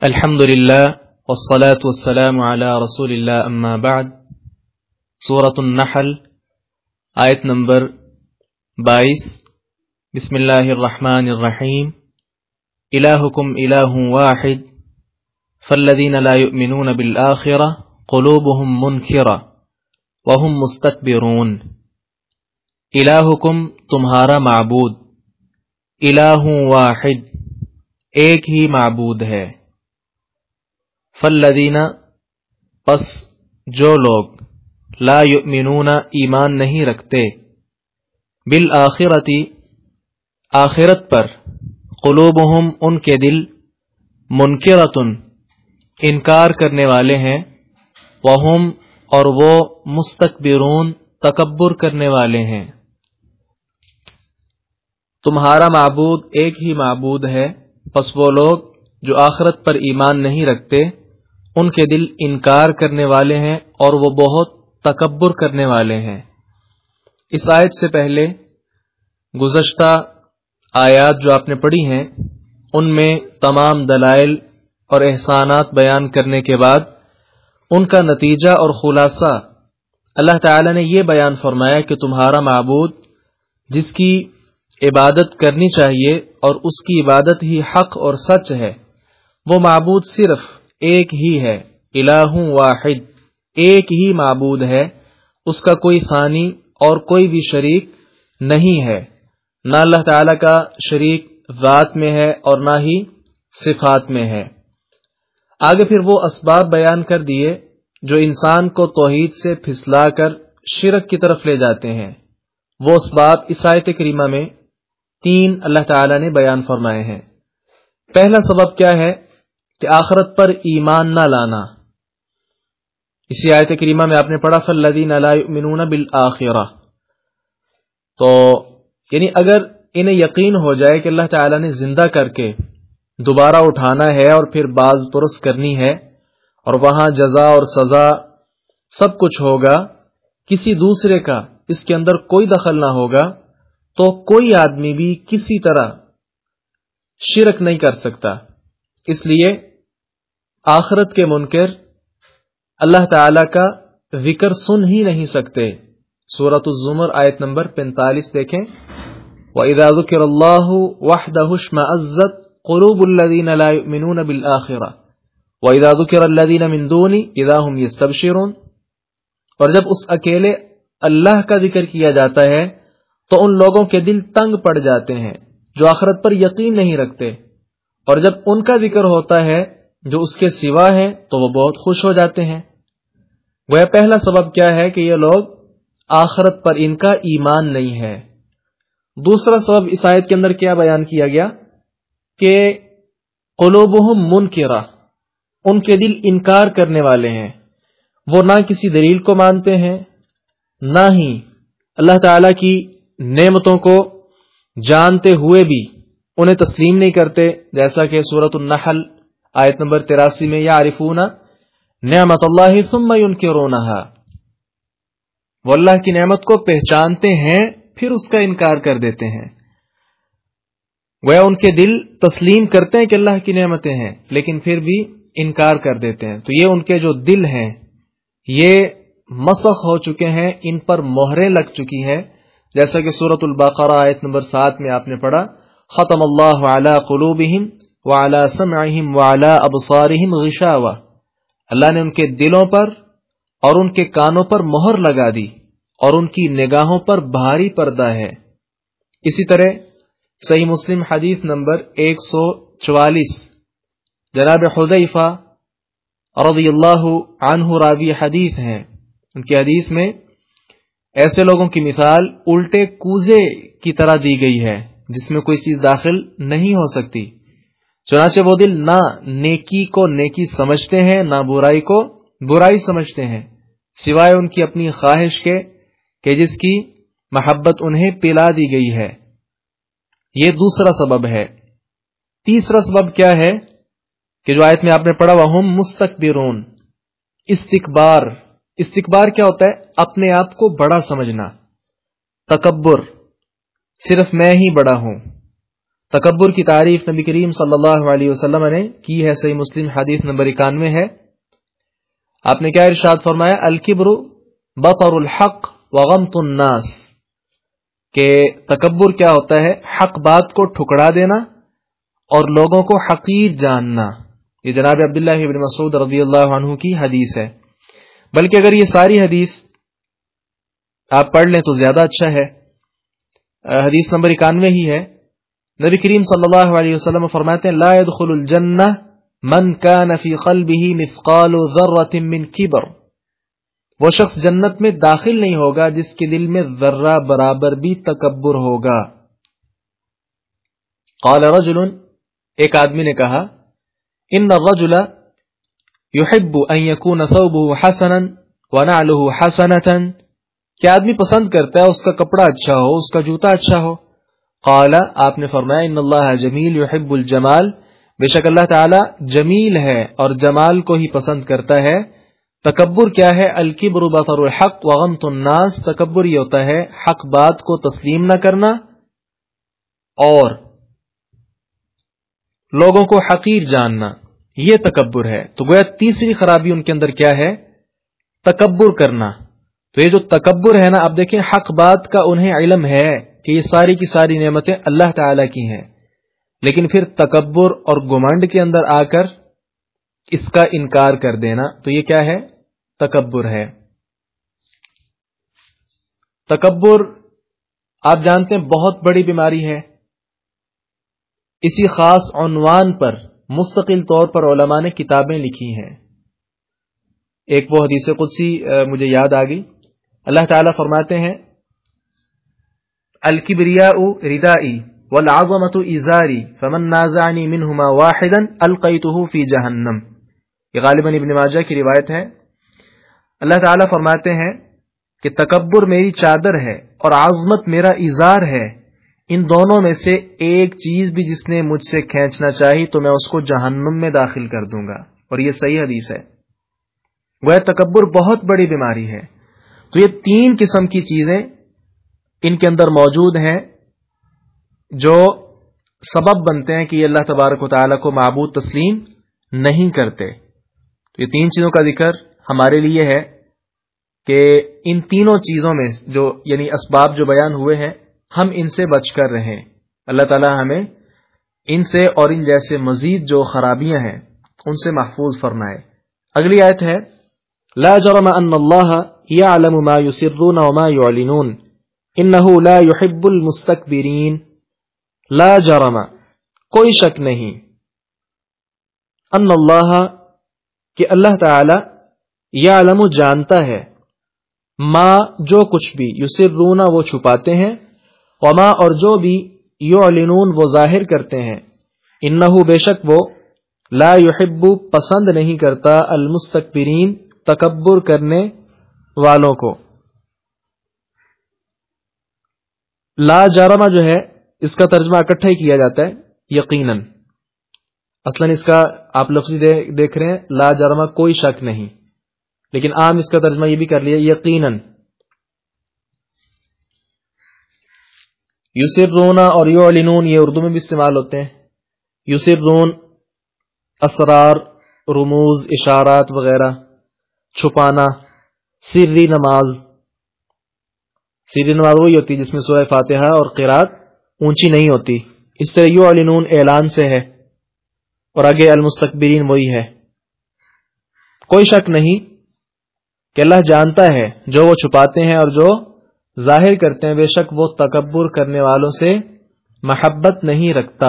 الحمد للہ والصلاة والسلام علی رسول اللہ اما بعد۔ سورۃ النحل آیت نمبر 22۔ بسم اللہ الرحمن الرحیم۔ الہکم الہ واحد فالذین لا یؤمنون بالآخرہ قلوبہم منکرہ وہم مستکبرون۔ الہکم تمہارا معبود، الہ واحد ایک ہی معبود ہے، فالذین پس جو لوگ لا یؤمنون ایمان نہیں رکھتے، بالآخرتی آخرت پر، قلوبہم ان کے دل، منکرتن انکار کرنے والے ہیں، وہم اور وہ مستکبرون تکبر کرنے والے ہیں۔ تمہارا معبود ایک ہی معبود ہے، پس وہ لوگ جو آخرت پر ایمان نہیں رکھتے ان کے دل انکار کرنے والے ہیں اور وہ بہت تکبر کرنے والے ہیں۔ اس آیت سے پہلے گزشتہ آیات جو آپ نے پڑھی ہیں ان میں تمام دلائل اور احسانات بیان کرنے کے بعد ان کا نتیجہ اور خلاصہ اللہ تعالی نے یہ بیان فرمایا کہ تمہارا معبود جس کی عبادت کرنی چاہیے اور اس کی عبادت ہی حق اور سچ ہے، وہ معبود صرف ایک ہی ہے، الہ واحد ایک ہی معبود ہے، اس کا کوئی ثانی اور کوئی بھی شریک نہیں ہے، نہ اللہ تعالی کا شریک ذات میں ہے اور نہ ہی صفات میں ہے۔ آگے پھر وہ اسباب بیان کر دیے جو انسان کو توحید سے پھسلا کر شرک کی طرف لے جاتے ہیں۔ وہ اسباب اس آیت کریمہ میں 3 اللہ تعالی نے بیان فرمائے ہیں۔ پہلا سبب کیا ہے کہ آخرت پر ایمان نہ لانا۔ اسی آیت کریمہ میں آپ نے پڑھا فالذین لا یؤمنون بالآخرہ، تو یعنی اگر انہیں یقین ہو جائے کہ اللہ تعالی نے زندہ کر کے دوبارہ اٹھانا ہے اور پھر باز پرس کرنی ہے اور وہاں جزا اور سزا سب کچھ ہوگا، کسی دوسرے کا اس کے اندر کوئی دخل نہ ہوگا، تو کوئی آدمی بھی کسی طرح شرک نہیں کر سکتا۔ اس لیے آخرت کے منکر اللہ تعالی کا ذکر سن ہی نہیں سکتے۔ سورۃ الزمر آیت نمبر 45 دیکھیں، وَإِذَا ذُكِرَ اللَّهُ وَحْدَهُ اشْمَأَزَّتْ قُلُوبُ الَّذِينَ لَا يُؤْمِنُونَ بِالْآخِرَةِ وَإِذَا ذُكِرَ الَّذِينَ مِن دُونِهِ إِذَا هُمْ يَسْتَبْشِرُونَ، اور جب اس اکیلے اللہ کا ذکر کیا جاتا ہے تو ان لوگوں کے دل تنگ پڑ جاتے ہیں جو آخرت پر یقین نہیں رکھتے، اور جب ان کا ذکر ہوتا ہے جو اس کے سوا ہے تو وہ بہت خوش ہو جاتے ہیں۔ وہ پہلا سبب کیا ہے کہ یہ لوگ آخرت پر ان کا ایمان نہیں ہے۔ دوسرا سبب اس آیت کے اندر کیا بیان کیا گیا کہ قلوبہم منکرہ، ان کے دل انکار کرنے والے ہیں، وہ نہ کسی دلیل کو مانتے ہیں، نہ ہی اللہ تعالی کی نعمتوں کو جانتے ہوئے بھی انہیں تسلیم نہیں کرتے، جیسا کہ سورۃ النحل آیت نمبر 83 میں یعرفون نعمت اللہ ثم ینکرونہا، وہ اللہ کی نعمت کو پہچانتے ہیں پھر اس کا انکار کر دیتے ہیں۔ گویا ان کے دل تسلیم کرتے ہیں کہ اللہ کی نعمتیں ہیں لیکن پھر بھی انکار کر دیتے ہیں۔ تو یہ ان کے جو دل ہیں یہ مسخ ہو چکے ہیں، ان پر مہریں لگ چکی ہیں، جیسا کہ سورۃ البقرہ آیت نمبر 7 میں آپ نے پڑھا ختم اللہ علی قلوبہم وعلی سمعہم وعلی ابصارہم غشاوہ، اللہ نے ان کے دلوں پر اور ان کے کانوں پر مہر لگا دی اور ان کی نگاہوں پر بھاری پردہ ہے۔ اسی طرح صحیح مسلم حدیث نمبر 144، جناب حذیفہ رضی اللہ عنہ راوی حدیث ہیں، ان کی حدیث میں ایسے لوگوں کی مثال الٹے کوزے کی طرح دی گئی ہے جس میں کوئی چیز داخل نہیں ہو سکتی، چنانچہ وہ دل نہ نیکی کو نیکی سمجھتے ہیں نہ برائی کو برائی سمجھتے ہیں، سوائے ان کی اپنی خواہش کے کہ جس کی محبت انہیں پلا دی گئی ہے۔ یہ دوسرا سبب ہے۔ تیسرا سبب کیا ہے کہ جو آیت میں آپ نے پڑھا وَهُمْ مُسْتَكْبِرُونَ، استکبار کیا ہوتا ہے؟ اپنے آپ کو بڑا سمجھنا، تکبر، صرف میں ہی بڑا ہوں۔ تکبر کی تعریف نبی کریم صلی اللہ علیہ وسلم نے کی ہے، صحیح مسلم حدیث نمبر 91 ہے۔ آپ نے کیا ارشاد فرمایا؟ الکبر بطر الحق وغمط الناس، کہ تکبر کیا ہوتا ہے؟ حق بات کو ٹھکرا دینا اور لوگوں کو حقیر جاننا۔ یہ جناب عبداللہ ابن مسعود رضی اللہ عنہ کی حدیث ہے۔ بلکہ اگر یہ ساری حدیث آپ پڑھ لیں تو زیادہ اچھا ہے۔ حدیث نمبر 91 ہی ہے۔ نبی کریم صلی اللہ علیہ وسلم فرماتے ہیں لا يدخل الجنہ من کان فی قلبہ مثقال ذرۃ من کبر، وہ شخص جنت میں داخل نہیں ہوگا جس کے دل میں ذرہ برابر بھی تکبر ہوگا۔ قال رجل، ایک آدمی نے کہا ان الرجل يحب ان يكون ثوبه حسنا ونعله حسنة، کیا آدمی پسند کرتا ہے اس کا کپڑا اچھا ہو، اس کا جوتا اچھا ہو؟ قال، آپ نے فرمایا ان اللہ جمیل يحب الجمال، بے شک اللہ تعالی جمیل ہے اور جمال کو ہی پسند کرتا ہے۔ تکبر کیا ہے؟ الکبر بطر الحق وغمط الناس، تکبر یہ ہوتا ہے حق بات کو تسلیم نہ کرنا اور لوگوں کو حقیر جاننا، یہ تکبر ہے۔ تو گویا تیسری خرابی ان کے اندر کیا ہے؟ تکبر کرنا۔ تو یہ جو تکبر ہے نا، اب دیکھیں حق بات کا انہیں علم ہے کہ یہ ساری کی ساری نعمتیں اللہ تعالی کی ہیں، لیکن پھر تکبر اور گمنڈ کے اندر آ کر اس کا انکار کر دینا، تو یہ کیا ہے؟ تکبر ہے۔ تکبر آپ جانتے ہیں بہت بڑی بیماری ہے۔ اسی خاص عنوان پر مستقل طور پر علماء نے کتابیں لکھی ہیں۔ ایک وہ حدیث قدسی مجھے یاد آ گئی، اللہ تعالیٰ فرماتے ہیں الکبریاء ردائی والعظمۃ ازاری فمن نازعنی منہما واحدا القیتہ فی جہنم، یہ غالباً ابن ماجہ کی روایت ہے۔ اللہ تعالیٰ فرماتے ہیں کہ تکبر میری چادر ہے اور عظمت میرا ازار ہے، ان دونوں میں سے ایک چیز بھی جس نے مجھ سے کھینچنا چاہی تو میں اس کو جہنم میں داخل کر دوں گا، اور یہ صحیح حدیث ہے۔ گویا تکبر بہت بڑی بیماری ہے۔ تو یہ تین قسم کی چیزیں ان کے اندر موجود ہیں جو سبب بنتے ہیں کہ یہ اللہ تبارک و تعالیٰ کو معبود تسلیم نہیں کرتے۔ تو یہ تین چیزوں کا ذکر ہمارے لیے ہے کہ ان تینوں چیزوں میں جو یعنی اسباب جو بیان ہوئے ہیں ہم ان سے بچ کر رہیں۔ اللہ تعالیٰ ہمیں ان سے اور ان جیسے مزید جو خرابیاں ہیں ان سے محفوظ فرمائے۔ اگلی آیت ہے لا جرم ان اللہ یعلم ما یسرون وما یعلنون انہ لا یحب المستکبرین، لا جرم کوئی شک نہیں، ان اللہ کہ اللہ تعالی یعلم جانتا ہے، ما جو کچھ بھی، یسرون وہ چھپاتے ہیں، وما اور جو بھی، یعلنون وہ ظاہر کرتے ہیں، انہ بے شک وہ، لا یحب پسند نہیں کرتا، المستکبرین تکبر کرنے والوں کو۔ لا جرم جو ہے اس کا ترجمہ اکٹھا ہی کیا جاتا ہے یقیناً، اصلاً اس کا آپ لفظی دیکھ رہے ہیں لا جرم کوئی شک نہیں، لیکن عام اس کا ترجمہ یہ بھی کر لیا یقیناً۔ یسرون اور یعلنون یہ اردو میں بھی استعمال ہوتے ہیں۔ یسرون اسرار، رموز، اشارات وغیرہ چھپانا، سری نماز، سری نماز وہی ہوتی ہے جس میں سورہ فاتحہ اور قرات اونچی نہیں ہوتی، اس طرح یعلنون اعلان سے ہے، اور آگے المستکبرین وہی ہے۔ کوئی شک نہیں کہ اللہ جانتا ہے جو وہ چھپاتے ہیں اور جو ظاہر کرتے ہیں، بے شک وہ تکبر کرنے والوں سے محبت نہیں رکھتا۔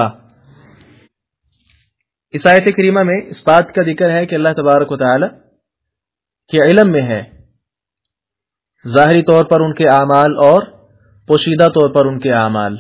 اس آیت کریمہ میں اس بات کا ذکر ہے کہ اللہ تبارک و تعالی کے علم میں ہے ظاہری طور پر ان کے اعمال اور پوشیدہ طور پر ان کے اعمال۔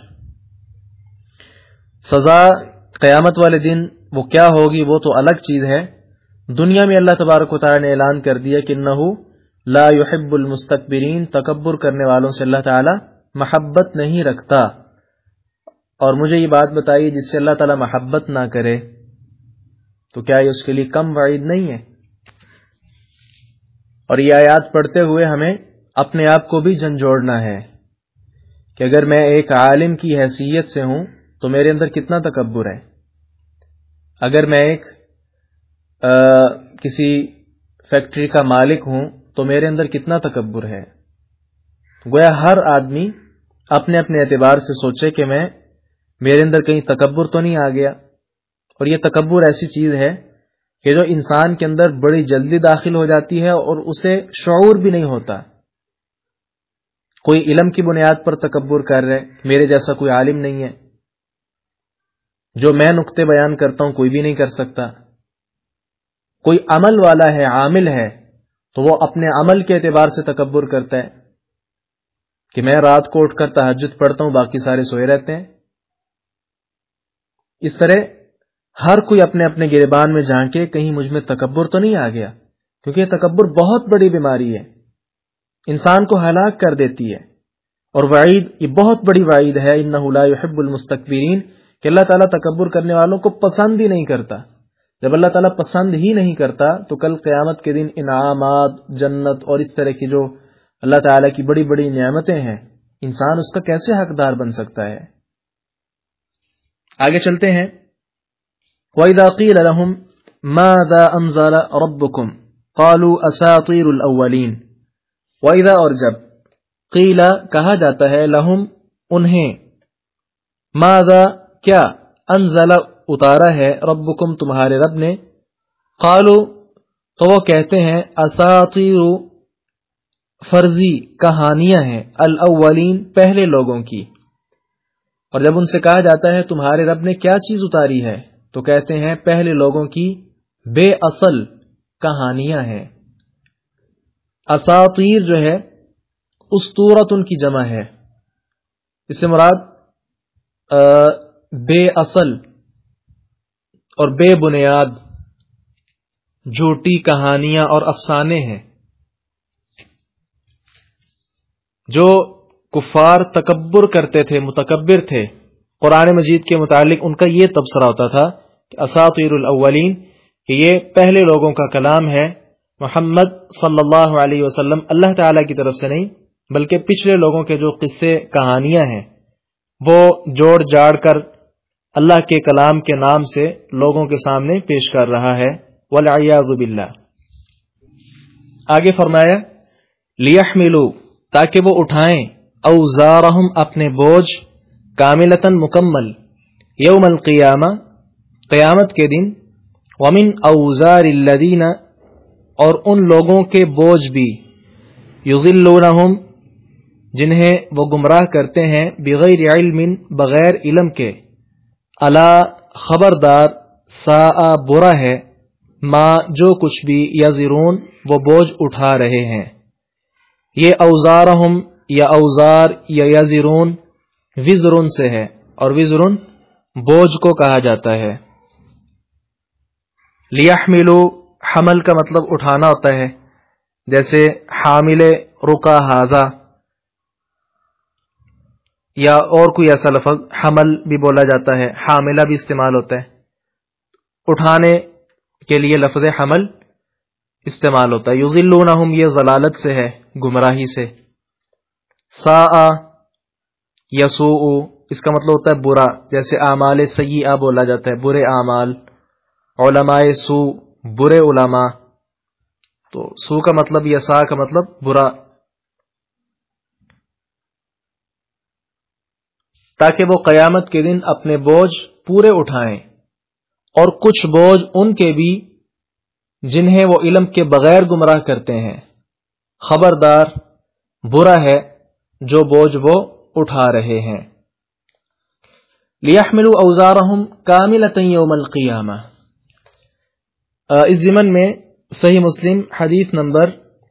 سزا قیامت والے دن وہ کیا ہوگی وہ تو الگ چیز ہے، دنیا میں اللہ تبارک و تعالی نے اعلان کر دیا کہ انہ لا يحب المستکبرین، تکبر کرنے والوں سے اللہ تعالی محبت نہیں رکھتا۔ اور مجھے یہ بات بتائیے جس سے اللہ تعالی محبت نہ کرے تو کیا یہ اس کے لیے کم وعید نہیں ہے؟ اور یہ آیات پڑھتے ہوئے ہمیں اپنے آپ کو بھی جھنجھوڑنا ہے کہ اگر میں ایک عالم کی حیثیت سے ہوں تو میرے اندر کتنا تکبر ہے. اگر میں ایک کسی فیکٹری کا مالک ہوں تو میرے اندر کتنا تکبر ہے. گویا ہر آدمی اپنے اپنے اعتبار سے سوچے کہ میرے اندر کہیں تکبر تو نہیں آ گیا. اور یہ تکبر ایسی چیز ہے کہ جو انسان کے اندر بڑی جلدی داخل ہو جاتی ہے اور اسے شعور بھی نہیں ہوتا. کوئی علم کی بنیاد پر تکبر کر رہے، میرے جیسا کوئی عالم نہیں ہے، جو میں نقطے بیان کرتا ہوں کوئی بھی نہیں کر سکتا. کوئی عمل والا ہے، عامل ہے، تو وہ اپنے عمل کے اعتبار سے تکبر کرتا ہے کہ میں رات کو اٹھ کر تہجد پڑھتا ہوں، باقی سارے سوئے رہتے ہیں. اس طرح ہر کوئی اپنے اپنے گریبان میں جھانکے کہیں مجھ میں تکبر تو نہیں آ گیا، کیونکہ یہ تکبر بہت بڑی بیماری ہے، انسان کو ہلاک کر دیتی ہے. اور وعید، یہ بہت بڑی وعید ہے، انہ لا یحب المستکبرین، کہ اللہ تعالیٰ تکبر کرنے والوں کو پسند ہی نہیں کرتا. جب اللہ تعالیٰ پسند ہی نہیں کرتا تو کل قیامت کے دن انعامات، جنت اور اس طرح کی جو اللہ تعالیٰ کی بڑی بڑی نعمتیں ہیں، انسان اس کا کیسے حقدار بن سکتا ہے. آگے چلتے ہیں. وَإِذَا قِيلَ لَهُمْ مَاذَا أَنزَلَ رَبُّكُمْ قَالُوا أَسَاطِيرُ الْأَوَّلِينَ. وَإِذَا، اور جب، قیل کہا جاتا ہے، لہم انہیں، ماذا کیا، انزل اتارا ہے، ربکم تمہارے رب نے، قالو تو وہ کہتے ہیں، اساطیر فرضی کہانیاں ہیں، الاولین پہلے لوگوں کی. اور جب ان سے کہا جاتا ہے تمہارے رب نے کیا چیز اتاری ہے تو کہتے ہیں پہلے لوگوں کی بے اصل کہانیاں ہیں. اساطیر جو ہے اسطورۃ کی جمع ہے، اس سے مراد بے اصل اور بے بنیاد جھوٹی کہانیاں اور افسانے ہیں. جو کفار تکبر کرتے تھے، متکبر تھے، قرآن مجید کے متعلق ان کا یہ تبصرہ ہوتا تھا کہ اساطیر الاولین، کہ یہ پہلے لوگوں کا کلام ہے، محمد صلی اللہ علیہ وسلم اللہ تعالی کی طرف سے نہیں بلکہ پچھلے لوگوں کے جو قصے کہانیاں ہیں وہ جوڑ جاڑ کر اللہ کے کلام کے نام سے لوگوں کے سامنے پیش کر رہا ہے، والعیاذ باللہ. آگے فرمایا، لیحملوا، تاکہ وہ اٹھائیں، اوزارہم اپنے بوجھ، کاملتاً مکمل، یوم القیامہ قیامت کے دن، ومن اوزار الذین، اور ان لوگوں کے بوجھ بھی، یضلونہم جنہیں وہ گمراہ کرتے ہیں، بغیر علم بغیر علم کے، الا خبردار، ساء برا ہے، ما جو کچھ بھی، یزرون وہ بوجھ اٹھا رہے ہیں. یہ اوزارہم یا اوزار یا یزرون وزرن سے ہے، اور وزرن بوجھ کو کہا جاتا ہے. لیحملو حمل کا مطلب اٹھانا ہوتا ہے، جیسے حامل رقا ھذا، یا اور کوئی ایسا لفظ حمل بھی بولا جاتا ہے، حاملہ بھی استعمال ہوتا ہے. اٹھانے کے لیے لفظ حمل استعمال ہوتا ہے. یضلونہم یہ ضلالت سے ہے، گمراہی سے. ساء یسوء اس کا مطلب ہوتا ہے برا، جیسے اعمال سیئہ بولا جاتا ہے، برے اعمال. علماء سوء برے علماء، تو سوء کا مطلب یساء کا مطلب برا. تاکہ وہ قیامت کے دن اپنے بوجھ پورے اٹھائیں، اور کچھ بوجھ ان کے بھی جنہیں وہ علم کے بغیر گمراہ کرتے ہیں. خبردار برا ہے جو بوجھ وہ اٹھا رہے ہیں. لیحملوا اوزارہم کاملۃ یوم القیامہ. اس ضمن میں صحیح مسلم حدیث نمبر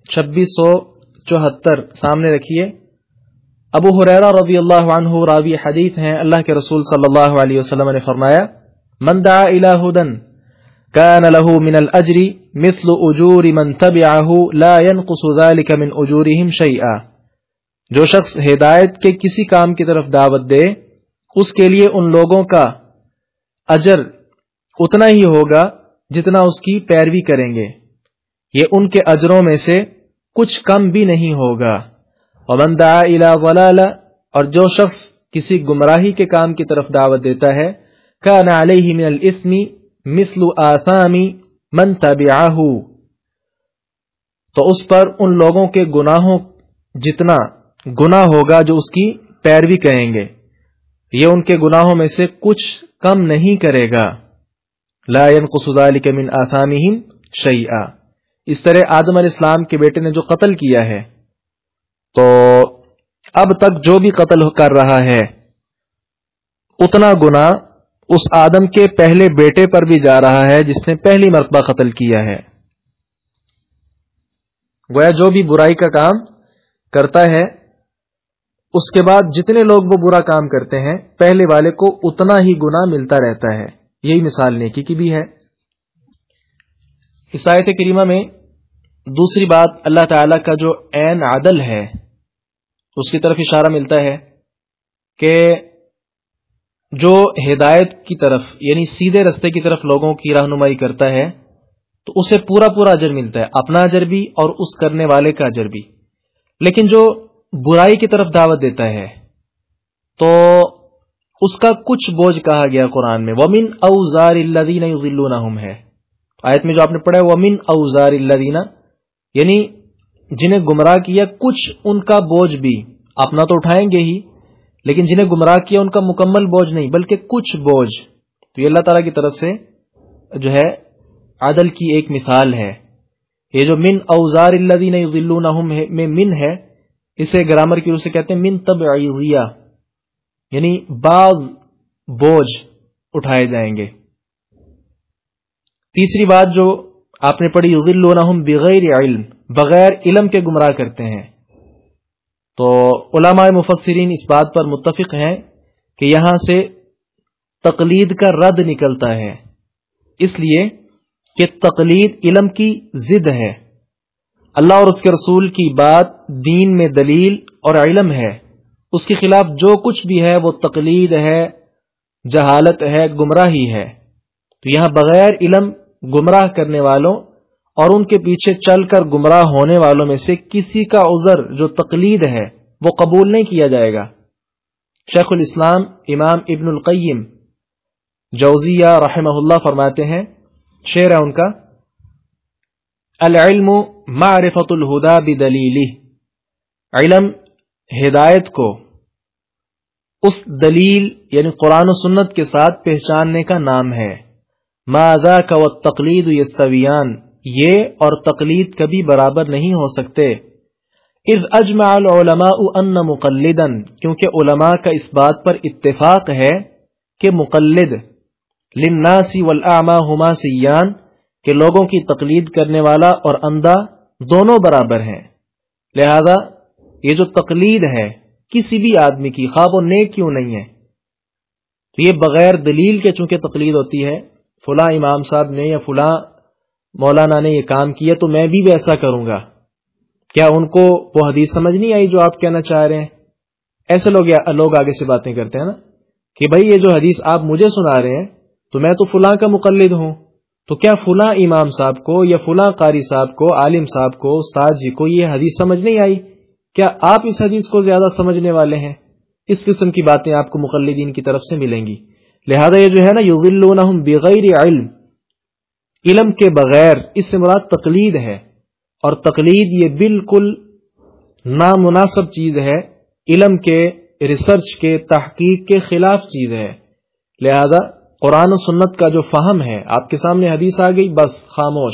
2674 سامنے رکھیے. ابو ہریرہ رضی اللہ عنہ راوی حدیث ہیں، اللہ کے رسول صلی اللہ علیہ وسلم نے فرمایا، من دعا الی ھدی کان له من الاجر مثل اجور من تبعه لا ينقص ذلك من اجورهم شیئا. جو شخص ہدایت کے کسی کام کی طرف دعوت دے، اس کے لیے ان لوگوں کا اجر اتنا ہی ہوگا جتنا اس کی پیروی کریں گے، یہ ان کے اجروں میں سے کچھ کم بھی نہیں ہوگا. ومن دعا الی ضلالہ، اور جو شخص کسی گمراہی کے کام کی طرف دعوت دیتا ہے، کان علیہ من الاسم مثل آثام من تبعہ، تو اس پر ان لوگوں کے گناہوں جتنا گناہ ہوگا جو اس کی پیروی کریں گے، یہ ان کے گناہوں میں سے کچھ کم نہیں کرے گا. لا ينقص ذلك من آثامهم شیئا. اس طرح آدم علیہ السلام کے بیٹے نے جو قتل کیا ہے، تو اب تک جو بھی قتل کر رہا ہے اتنا گناہ اس آدم کے پہلے بیٹے پر بھی جا رہا ہے جس نے پہلی مرتبہ قتل کیا ہے. گویا جو بھی برائی کا کام کرتا ہے اس کے بعد جتنے لوگ وہ برا کام کرتے ہیں پہلے والے کو اتنا ہی گناہ ملتا رہتا ہے. یہی مثال نیکی کی بھی ہے. اس آیت کریمہ میں دوسری بات اللہ تعالی کا جو عین عدل ہے اس کی طرف اشارہ ملتا ہے کہ جو ہدایت کی طرف یعنی سیدھے رستے کی طرف لوگوں کی رہنمائی کرتا ہے تو اسے پورا پورا اجر ملتا ہے، اپنا اجر بھی اور اس کرنے والے کا اجر بھی. لیکن جو برائی کی طرف دعوت دیتا ہے تو اس کا کچھ بوجھ کہا گیا قرآن میں. وَمِنْ أَوْزَارِ الَّذِينَ يُضِلُّونَهُمْ ہے آیت میں جو آپ نے پڑھا ہے وَمِنْ أَوْزَارِ الَّذِينَ، یعنی جنہیں گمراہ کیا کچھ ان کا بوجھ بھی، اپنا تو اٹھائیں گے ہی لیکن جنہیں گمراہ کیا ان کا مکمل بوجھ نہیں بلکہ کچھ بوجھ. تو یہ اللہ تعالیٰ کی طرف سے جو ہے عدل کی ایک مثال ہے. یہ جو من اوزار الذین یضلونہم میں من ہے، اسے گرامر کی روح سے کہتے ہیں من تبعیضیہ، یعنی بعض بوجھ اٹھائے جائیں گے. تیسری بات جو آپ نے پڑھی یضلونہم بغیر علم، بغیر علم کے گمراہ کرتے ہیں. تو علماء مفسرین اس بات پر متفق ہیں کہ یہاں سے تقلید کا رد نکلتا ہے، اس لیے کہ تقلید علم کی ضد ہے. اللہ اور اس کے رسول کی بات دین میں دلیل اور علم ہے، اس کے خلاف جو کچھ بھی ہے وہ تقلید ہے، جہالت ہے، گمراہی ہے. تو یہاں بغیر علم گمراہ کرنے والوں اور ان کے پیچھے چل کر گمراہ ہونے والوں میں سے کسی کا عذر جو تقلید ہے وہ قبول نہیں کیا جائے گا. شیخ الاسلام امام ابن القیم جوزیہ رحمہ اللہ فرماتے ہیں، شعر ہے ان کا، العلم معرفت الہدا بدلیلہ، علم ہدایت کو اس دلیل یعنی قرآن و سنت کے ساتھ پہچاننے کا نام ہے. ما ذاک والتقلید یستویان، یہ اور تقلید کبھی برابر نہیں ہو سکتے. اذ اجمع العلماء ان مقلدا، کیونکہ علماء کا اس بات پر اتفاق ہے کہ مقلد للناس والاعمى ہما سیان، کہ لوگوں کی تقلید کرنے والا اور اندھا دونوں برابر ہیں. لہذا یہ جو تقلید ہے کسی بھی آدمی کی، خواہ وہ نیک کیوں نہیں ہے، تو یہ بغیر دلیل کے چونکہ تقلید ہوتی ہے، فلاں امام صاحب نے یا فلاں مولانا نے یہ کام کیا تو میں بھی ویسا کروں گا. کیا ان کو وہ حدیث سمجھ نہیں آئی جو آپ کہنا چاہ رہے ہیں؟ ایسے لوگ آگے سے باتیں کرتے ہیں نا کہ بھائی یہ جو حدیث آپ مجھے سنا رہے ہیں تو میں تو فلاں کا مقلد ہوں، تو کیا فلاں امام صاحب کو یا فلاں قاری صاحب کو، عالم صاحب کو، استاد جی کو یہ حدیث سمجھ نہیں آئی؟ کیا آپ اس حدیث کو زیادہ سمجھنے والے ہیں؟ اس قسم کی باتیں آپ کو مقلدین کی طرف سے ملیں گی. لہذا یہ جو ہے نا یضلونہم بغیر علم، علم کے بغیر، اس سے مراد تقلید ہے، اور تقلید یہ بالکل نامناسب چیز ہے، علم کے، ریسرچ کے، تحقیق کے خلاف چیز ہے. لہذا قرآن و سنت کا جو فہم ہے، آپ کے سامنے حدیث آ گئی بس خاموش.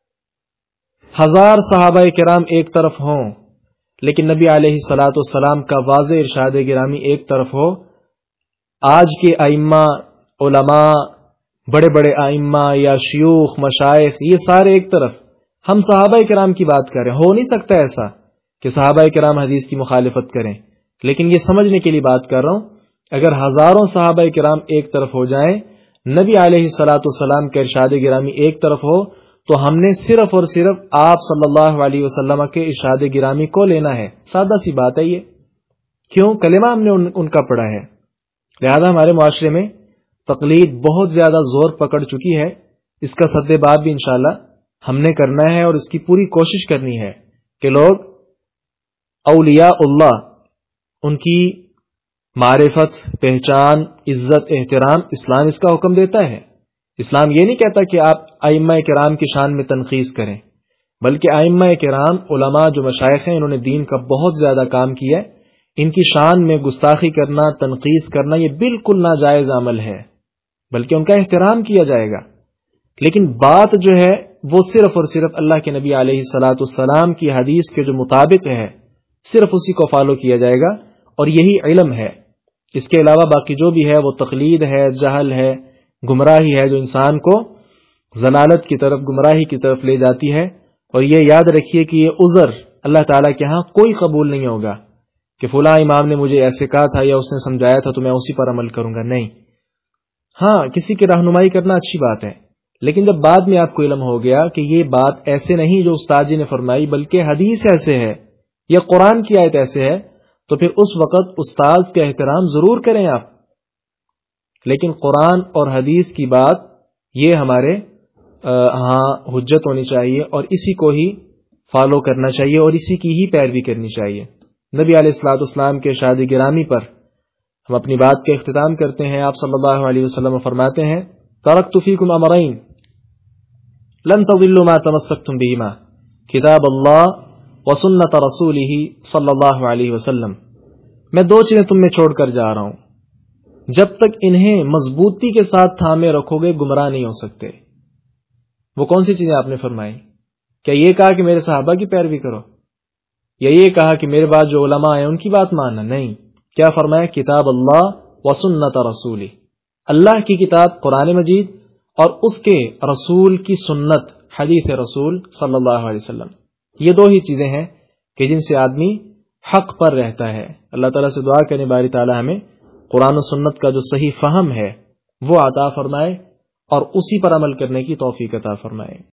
1000 صحابہ کرام ایک طرف ہوں لیکن نبی علیہ الصلاۃ والسلام کا واضح ارشاد گرامی ایک طرف ہو، آج کے ائمہ، علماء، بڑے بڑے ائمہ یا شیوخ، مشائخ، یہ سارے ایک طرف، ہم صحابہ کرام کی بات کریں. ہو نہیں سکتا ایسا کہ صحابہ کرام حدیث کی مخالفت کریں، لیکن یہ سمجھنے کے لیے بات کر رہا ہوں، اگر ہزاروں صحابہ کرام ایک طرف ہو جائیں، نبی علیہ الصلاۃ والسلام کا ارشاد گرامی ایک طرف ہو، تو ہم نے صرف اور صرف آپ صلی اللہ علیہ وسلم کے ارشاد گرامی کو لینا ہے. سادہ سی بات ہے یہ. کیوں؟ کلمہ ہم نے ان کا پڑھا ہے. لہذا ہمارے معاشرے میں تقلید بہت زیادہ زور پکڑ چکی ہے. اس کا سد باب بھی انشاءاللہ ہم نے کرنا ہے اور اس کی پوری کوشش کرنی ہے کہ لوگ اولیاء اللہ، ان کی معرفت، پہچان، عزت، احترام، اسلام اس کا حکم دیتا ہے۔ اسلام یہ نہیں کہتا کہ آپ ائمہ کرام کی شان میں تنقیص کریں، بلکہ ائمہ کرام، علماء جو مشائخ ہیں، انہوں نے دین کا بہت زیادہ کام کیا ہے، ان کی شان میں گستاخی کرنا، تنقیص کرنا یہ بالکل ناجائز عمل ہے، بلکہ ان کا احترام کیا جائے گا۔ لیکن بات جو ہے وہ صرف اور صرف اللہ کے نبی علیہ الصلاۃ والسلام کی حدیث کے جو مطابق ہے، صرف اسی کو فالو کیا جائے گا، اور یہی علم ہے۔ اس کے علاوہ باقی جو بھی ہے وہ تقلید ہے، جہل ہے، گمراہی ہے، جو انسان کو ضلالت کی طرف، گمراہی کی طرف لے جاتی ہے۔ اور یہ یاد رکھیے کہ یہ عذر اللہ تعالیٰ کے ہاں کوئی قبول نہیں ہوگا کہ فلاں امام نے مجھے ایسے کہا تھا یا اس نے سمجھایا تھا تو میں اسی پر عمل کروں گا، نہیں۔ ہاں، کسی کی رہنمائی کرنا اچھی بات ہے، لیکن جب بعد میں آپ کو علم ہو گیا کہ یہ بات ایسے نہیں جو استاد جی نے فرمائی، بلکہ حدیث ایسے ہے یا قرآن کی آیت ایسے ہے، تو پھر اس وقت استاد کا احترام ضرور کریں آپ، لیکن قرآن اور حدیث کی بات یہ ہمارے ہاں حجت ہونی چاہیے، اور اسی کو ہی فالو کرنا چاہیے اور اسی کی ہی پیروی کرنی چاہیے۔ نبی علیہ الصلوۃ والسلام کے ارشاد گرامی پر ہم اپنی بات کا اختتام کرتے ہیں۔ آپ صلی اللہ علیہ وسلم فرماتے ہیں، ترکت فیکم امرین لن تضلوا ما تمسکتم بہما، کتاب اللہ وسنت رسولہ صلی اللہ علیہ وسلم۔ میں دو چیزیں تم میں چھوڑ کر جا رہا ہوں، جب تک انہیں مضبوطی کے ساتھ تھامے رکھو گے گمراہ نہیں ہو سکتے۔ وہ کون سی چیزیں آپ نے فرمائی؟ کیا یہ کہا کہ میرے صحابہ کی پیروی کرو، یا یہ کہا کہ میرے بعد جو علماء ہیں ان کی بات ماننا؟ نہیں، کیا فرمایا؟ کتاب اللہ وسنت رسولہ، اللہ کی کتاب قرآن مجید اور اس کے رسول کی سنت حدیث رسول صلی اللہ علیہ وسلم۔ یہ دو ہی چیزیں ہیں کہ جن سے آدمی حق پر رہتا ہے۔ اللہ تعالیٰ سے دعا کریں باری تعالیٰ ہمیں قرآن و سنت کا جو صحیح فہم ہے وہ عطا فرمائے اور اسی پر عمل کرنے کی توفیق عطا فرمائے۔